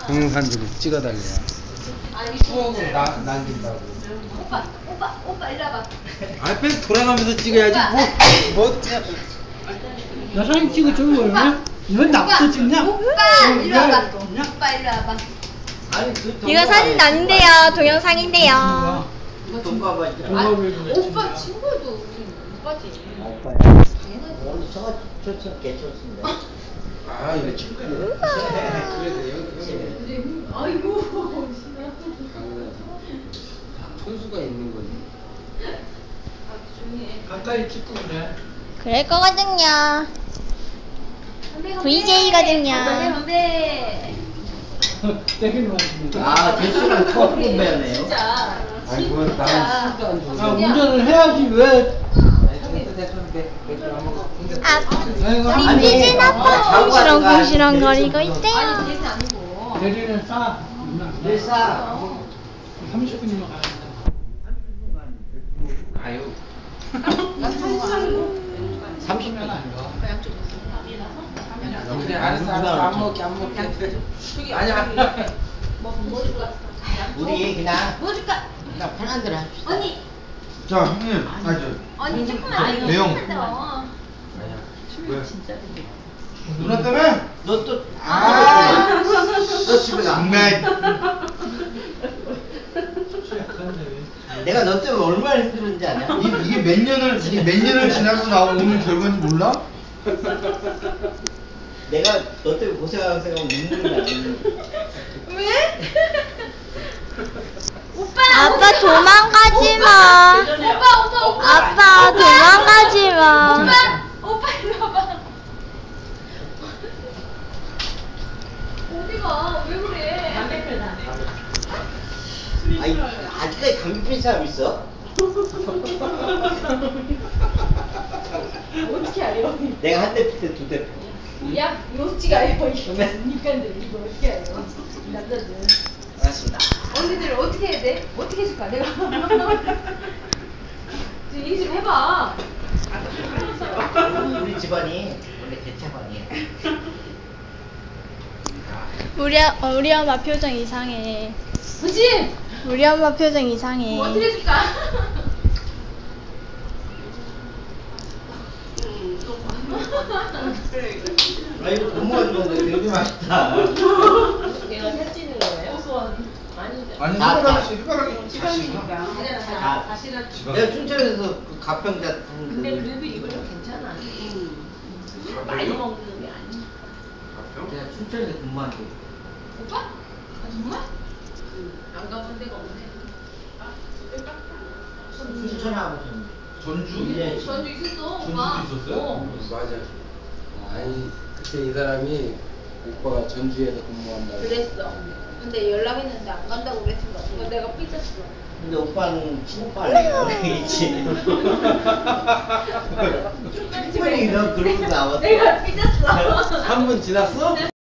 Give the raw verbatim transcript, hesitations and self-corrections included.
동영상들을 찍어달래요. 추억을 나, 남긴다고. 오빠, 오빠, 오빠 이리 와봐. 아, 뺑 돌아가면서 찍어야지. 뭐, 뭐. 나 사진 찍어줘. 이건 나부터 찍냐? 오빠 이리 와봐. 오빠 이리 와봐. 아니, 그 이거 사진 아닌데요. 동영상인데요. 동갑아. 아니, 오빠 친구도 우리 오빠지. 오빠야. 오늘 저, 저, 저, 개쳤습니다. 아, 이거 친구야. 그래도 여기, 여기. 아이고, 신나. 손수가 있는 거지. 아, 조용히 해. 가까이 찍고 그래. 그럴 거거든요. 브이제이거든요. 건배. 되게 좋아하십니다. 아, 개수랑 처음 공부했네요. 진짜. 아니, 그건 나는 술도 안 좋아. 아, 운전을 해야지 왜? 됐어, 됐어, 됐어. 맥주 한 번. 아, 민지진 아빠 궁시렁궁시렁거리고 있대요. 아니, 대신 아니고. 대리는 싸. 왜 싸? 삼십 분이면 가야 돼. 가요. 삼십 분 아닌가? 그래, 알았어, 알았어. 안 먹게, 안 먹게. 아니야. 뭐, 뭐 줄까? 우리 그냥, 뭐 줄까? 그냥 편한 대로 합시다. 언니. 자, 형님, 아니, 저, 언니 조금만 아니고. 매형. 조금만 더. 왜? 누나 때문에? 너 또, 아, 너 집에 가. 정말. 내가 너 때문에 얼마나 힘들었는지 아냐? 이- 이게 몇 년을, 이게 몇 년을 지나서 나오는 오는 결과인지 몰라? 내가 너 때문에 고생하는 생각은 눈물이 나는 왜? 오빠. 아빠 도망가지 마. 오빠, 오빠, 오빠. 아빠 도망가지 마. 오빠, 오빠 이리 와봐. 어디가? 왜 그래? 담배 피다. 아니, 아직까지 담배 피는 사람 있어? 어떻게 알아요? 내가 한 대 필 때 두 대 피. 야, 이거 어떻게 알아요? 니깐들 이거 어떻게 알아요? 남자들. 알았습니다. 언니들 어떻게 해야 돼? 어떻게 해줄까? 내가. 지금 얘기 좀 해봐. 우리 집안이 원래 대차반이에요. 우리 어, 우리 엄마 표정 이상해. 그치? 우리 엄마 표정 이상해. 뭐 어떻게 해줄까? 아, 이거 고모가 주는데 되게 맛있다. 내가 살찌는 거예요? 아니, 나- 숟가락이, 숟가락이 지방이니까. 아, 다시는. 내가 춘천에서 그 가평자 한 그- 그래도 이거는 괜찮아. 많이 먹는 게 아니야. 내가 춘천에서 근무한 게 오빠? 아, 정말? 안 가본 데가 없네. 춘천하고 전 전주? 예. 전주 있었어, 전주도 오빠. 있었어요? 어. 맞아. 아니, 그때 이 사람이 오빠가 전주에서 근무한다고. 그랬어. 근데 연락했는데 안 간다고 그랬어. 그거 내가 삐졌어. 근데 오빠는 친오빠래요. 그렇지. 충분히 너 그러고 나왔어. 내가 삐졌어. 삼 분 지났어?